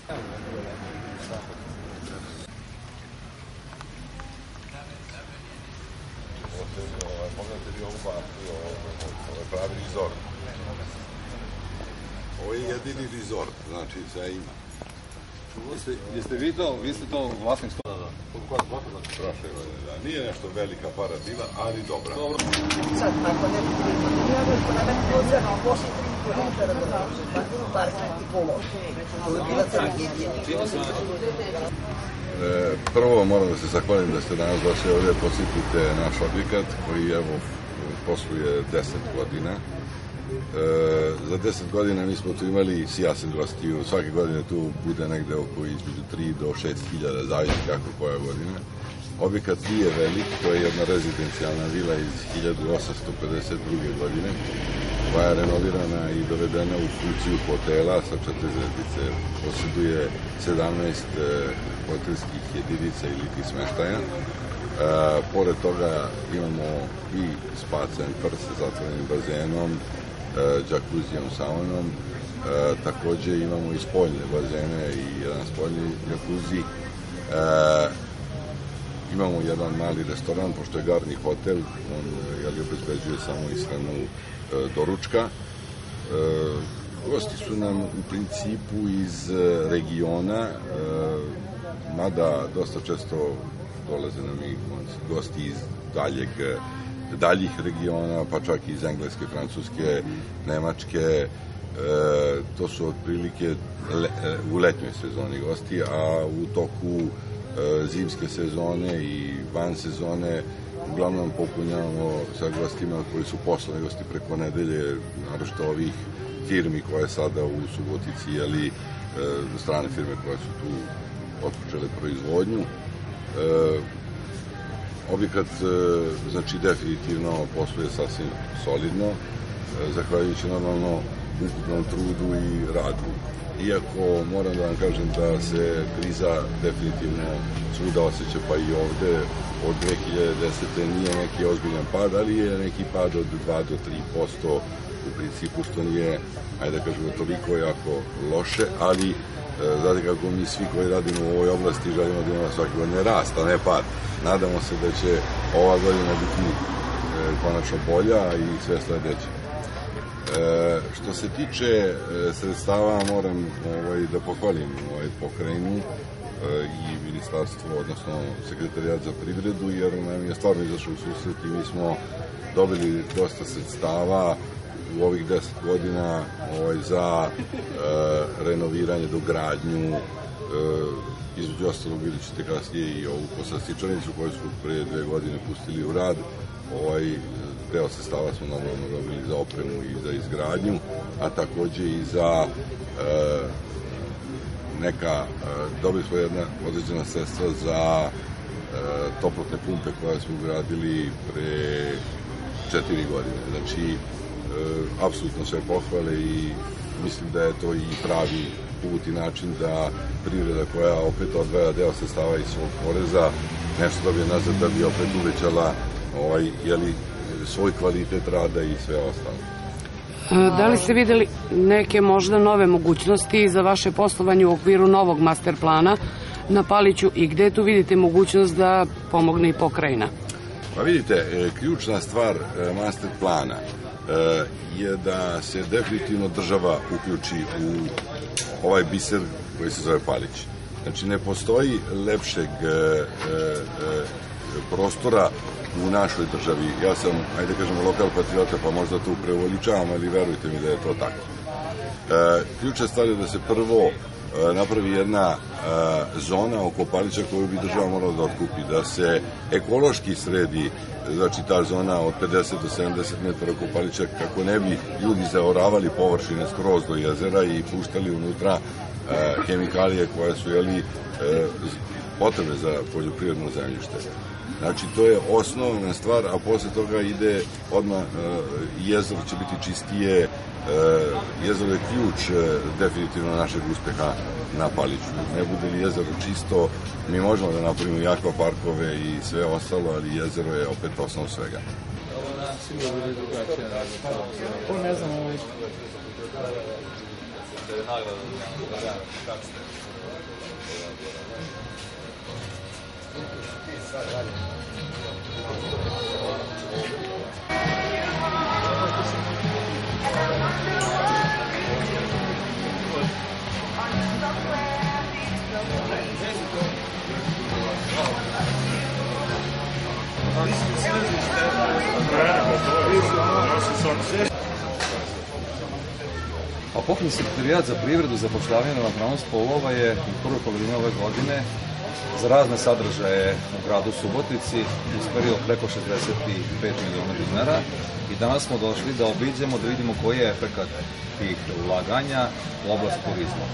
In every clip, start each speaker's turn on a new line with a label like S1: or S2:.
S1: Pogledajte li ovu baku, ovo je pravi rezort. Ovo je jedini rezort, znači sve ima.
S2: Jeste vi ste to vlasnik stola?
S1: Prošle godine, da. Nije nešto velika para bila, ali dobra.
S3: Sad, ako ne
S1: prvo moram da se zahvalim da ste danas došli ovdje, posjetite naš objekat koji evo posluje 10 godina. Za 10 godina mi smo tu imali sijasen gostiju, svake godine tu bude negde oko između 3 do 6 hiljada, zavisi kako koja godina. Objekat nije velik, to je jedna rezidencijalna vila iz 1852. godine, koja je renovirana i dovedena u funkciju hotela sa 4 zvezdice, posjeduje 17 hotelskih jedinica ili ti smeštaja. Pored toga imamo i spa centar sa zatvorenim bazenom, džakuzijom, saunom, takođe imamo i spoljne bazene i jedan spoljni džakuzi. Imamo jedan mali restoran, pošto je Garni hotel, on obezbeđuje samo ishranu doručka. Gosti su nam u principu iz regiona, mada dosta često dolaze nam i gosti iz daljih regiona, pa čak i iz Engleske, Francuske, Nemačke. To su otprilike u letnjoj sezoni gosti, a u toku zimske sezone i van sezone uglavnom popunjavamo sa gostima koji su poslovni gosti preko nedelje, naročito ovih firmi koje sada u Subotici, ali strane firme koje su tu otpočele proizvodnju. Objekat, znači, definitivno posluje sasvim solidno, zahvaljujući normalno ukupnom trudu i radu. Iako moram da vam kažem da se kriza definitivno svuda osjeća, pa i ovde od 2010. nije neki ozbiljan pad, ali je neki pad od 2 do 3% u principu, što nije, ajde da kažemo, toliko jako loše, ali znate kako mi svi koji radimo u ovoj oblasti želimo da imamo svake godine rast, a ne pad. Nadamo se da će ova godina biti konačno bolja i sve sledeće. Što se tiče sredstava, moram da pohvalim pokrajinu i ministarstvo, odnosno sekretarijat za privredu, jer nam je stvarno izašao u susret i mi smo dobili dosta sredstava u ovih 10 godina za renoviranje, dogradnju. Između ostalog vidjet ćete kasnije i ovu poslastičarnicu koju smo pre 2 godine pustili u rad. Deo sredstava smo normalno dobili za opremu i za izgradnju, a takođe i za dobili smo jedna određena sredstva za toplotne pumpe koje smo ugradili pre 4 godine. Znači, apsolutno sve pohvale i mislim da je to i pravi put i način da privreda koja opet odvaja deo sredstava iz svog poreza nešto dobije nazad da bi opet uvećala svoj kvalitet rada i sve ostalo.
S4: Da li ste videli neke možda nove mogućnosti za vaše poslovanje u okviru novog master plana na Paliću i gde tu vidite mogućnost da pomogne i pokrajina?
S1: Pa vidite, ključna stvar master plana je da se definitivno država uključi u ovaj biser koji se zove Palić. Znači, ne postoji lepšeg prostora u našoj državi. Ja sam, ajde kažemo, lokal patriota, pa možda tu preuveličavam, ali verujte mi da je to tako. Ključna stvar je da se prvo napravi jedna zona oko Palića koju bi država morala da otkupi, da se ekološki sredi, znači ta zona od 50 do 70 metara oko Palića, kako ne bi ljudi zaoravali površine skroz do jezera i puštali unutra hemikalije koje su potrebe za poljoprivredno zemljište. Znači, to je osnovna stvar, a posle toga ide odmah, jezero će biti čistije, jezero je ključ definitivno našeg uspeha na Paliću. Ne bude li jezero čisto, mi možemo da napravimo akvaparkove i sve ostalo, ali jezero je opet osnov svega.
S5: Ovo nam sigurno bude drugačije. To ne znam,
S2: Pokrajinski sekretarijat za privredu, zapošljavanje i ravnopravnost polova je u prvoj polovini ove godine za razne sadržaje u gradu Subotici usmerio preko 65 miliona dinara i danas smo došli da obiđemo, da vidimo koji je efekat tih ulaganja u oblast turizma.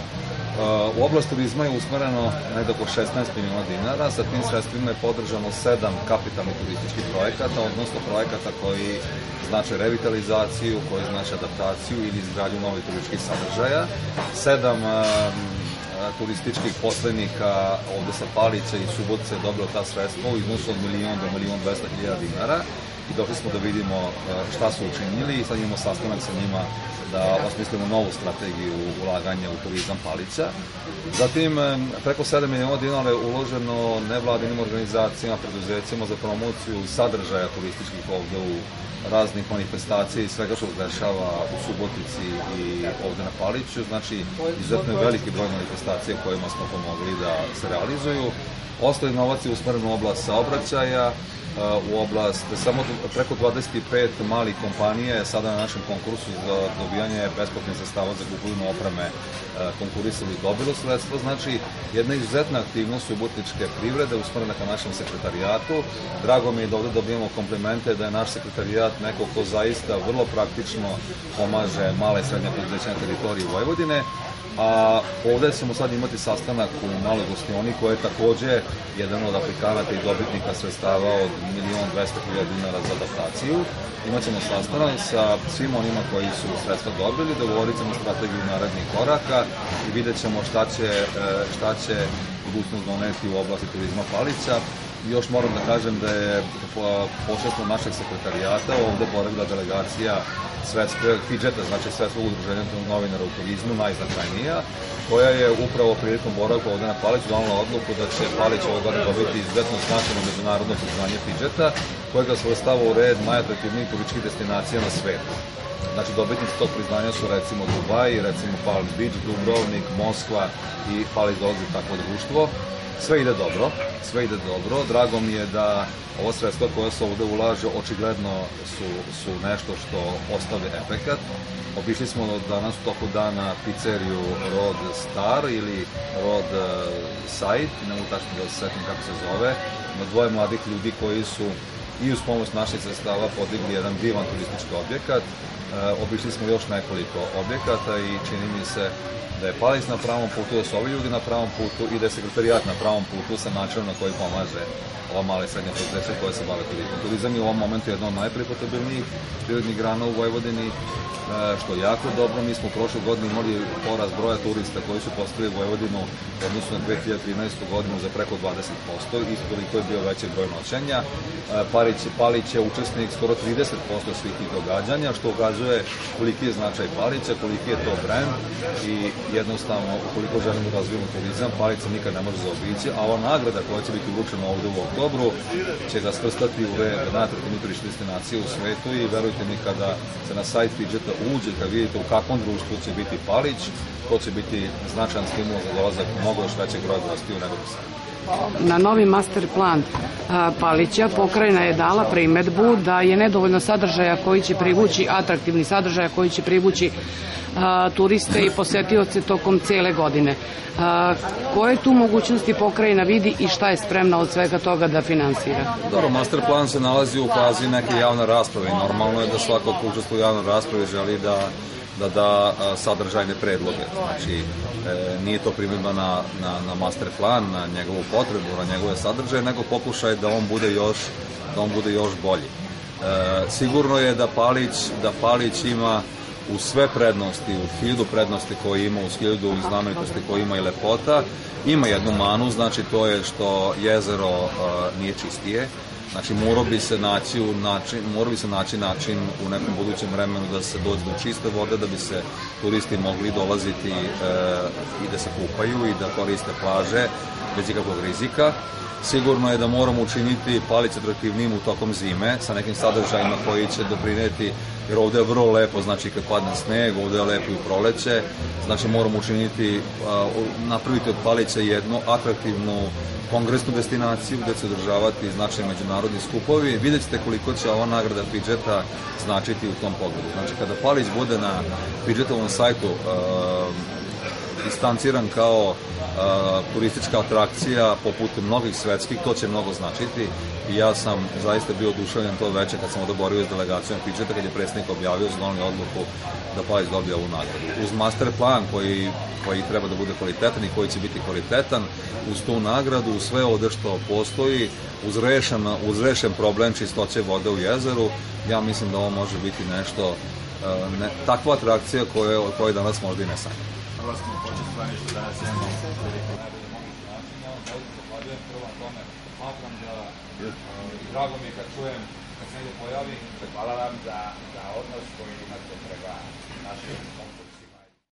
S2: U oblast turizma je usmereno negde oko 16 miliona dinara, sa tim sredstvima je podržano 7 kapitalnih turističkih projekata, odnosno projekata koji znače revitalizaciju, koji znače adaptaciju ili izgradnju novih turističkih sadržaja, 7 turističkih posrednika ovde sa Palića i Subotice je dobilo ta sredstva u iznosu od 1.000.000 do 1.200.000 dinara i došli smo da vidimo šta su učinili i sad imamo sastanak sa njima da osmislimo novu strategiju ulaganja u turizam Palića. Zatim, preko 7 miliona dinara je uloženo nevladinim organizacijama, preduzećima za promociju sadržaja turističkih ovde u raznih manifestacija i svega što se dešava u Subotici i ovde na Paliću. Znači, izuzetno je veliki broj manifestacija kojima smo pomogli da se realizuju. Ostali novac je usmeren u oblast saobraćaja, u oblast, samo preko 25 malih kompanija je sada na našem konkursu za dobijanje besplatnih sredstava za kupovinu opreme konkurisali i dobilo sredstvo. Znači, jedna izuzetna aktivnost subotičke privrede usmerena ka našem sekretarijatu. Drago mi je da ovde dobijemo komplimente da je naš sekretarijat neko ko zaista vrlo praktično pomaže male i srednje preduzeća na teritoriji Vojvodine. A ovde ćemo sad imati sastanak u Maloj gostioni koja je takođe jedan od aplikanata i dobitnika sredstava od 1.200.000 dinara za adaptaciju. Imaćemo sastanak sa svim onima koji su sredstva dobili, dogovorit ćemo strategiju narednih koraka i vidjet ćemo šta će budućnost doneti u oblasti turizma Palića. Još moram da kažem da je posredstvom našeg sekretarijata ovde boravila delegacija FIDŽETA, znači Svetskog udruženja novinara u turizmu, najznačajnija, koja je upravo prilikom boravka ovde na Paliću donala odluku da će Palić ove godine dobiti izuzetno značajno međunarodno priznanje FIDŽETA, koje ga svrstava u red najatraktivnijih turističkih destinacija na svetu. Znači, dobitnici tog priznanja su recimo Dubaj, recimo Palm Beach, Dubrovnik, Moskva i Palić dolazi takvo društvo. Sve ide dobro. Drago mi je da ovo sredstva koja se ovde ulaže očigledno su nešto što ostavlja efekat. Obišli smo danas u toku dana pizzeriju Rod Star ili Rod Site, ne mogu tačno da se setim kako se zove, na dvoje mladih ljudi koji su i uz pomoć naših sredstava podigli jedan divan turistički objekat. Obišli smo još nekoliko objekata i čini mi se da je Palić na pravom putu, da su ovi ljudi na pravom putu i da je sekretarijat na pravom putu sa načinom na koji pomaže ova mala i srednja preduzeća koje se bave turizmom. Turizam je u ovom momentu jedna od najprofitabilnijih privrednih grana u Vojvodini, što je jako dobro. Mi smo u prošloj godini imali porast broja turista koji su postavili Vojvodinu u odnosu na 2013. godinu za preko 20% i toliko je bio veći broj noćenja. Palić je učesnik skoro 30% svih tih događanja, što ukazuje koliki je značaj Palića, koliki je to brend i jednostavno, ukoliko želimo da razvijemo turizam, Palić se nikad ne može zaobići, a ova nagrada koja će biti uručena ovde u oktobru će ga svrstati u red najatraktivnijih turističkih destinacija u svetu i verujte mi kada se na sajt FIDŽETA uđe, kad vidite u kakvom društvu će biti Palić, to će biti značajan stimul za dolazak mnogo još većeg broja gostiju nego do sada.
S4: Na novi master plan Palića pokrajina je dala primedbu da je nedovoljno sadržaja koji će privući, atraktivni sadržaja koji će privući turiste i posetioce tokom cele godine. Koje tu mogućnosti pokrajina vidi i šta je spremna od svega toga da finansira?
S2: Dobro, master plan se nalazi u fazi neke javne rasprave i normalno je da svako ko učestvuje u javnoj raspravi želi da sadržajne predloge. Znači, nije to primjedba na master plan, na njegovu potrebu, na njegove sadržaje, nego pokušaj da on bude još bolji. Sigurno je da Palić ima uz sve prednosti, u 1000 prednosti koje ima, uz 1000 znamenitosti koje ima i lepota, ima jednu manu, znači to je što jezero nije čistije. Znači, morao bi se naći način u nekom budućem vremenu da se dođe do čiste vode, da bi se turisti mogli dolaziti i da se kupaju i da koriste plaže bez ikakvog rizika. Sigurno je da moramo učiniti Palić atraktivnijim u tokom zime sa nekim sadržajima koji će doprineti, jer ovde je vrlo lepo, znači kad padne sneg, ovde je lepo i proleće, znači moramo učiniti, napraviti od Palića jednu atraktivnu kongresnu destinaciju gde će održavati značajni međunarodni skupovi. Vidjet ćete koliko će ova nagrada Fidžeta značiti u tom pogledu. Znači kada Palić bude na Fidžetovom sajtu distanciran kao turistička atrakcija poput mnogih svetskih, to će mnogo značiti i ja sam zaista bio oduševljen to veče kad sam odoborio s delegacijom Fidžeta, kad je predsjednik objavio za doneli odluku da Palić dobije ovu nagradu. Uz master plan koji treba da bude kvalitetan i koji će biti kvalitetan, uz tu nagradu, uz sve ovde što postoji, uz rešen problem čistoće vode u jezeru, ja mislim da ovo može biti nešto, takva atrakcija o kojoj danas možda i ne sanjamo.
S6: Prvo smo počestvani što danas imamo
S2: drago mi je kad čujem, kad se negdje pojavi.
S6: Hvala vam za odnos koji imate prema našim konkursu.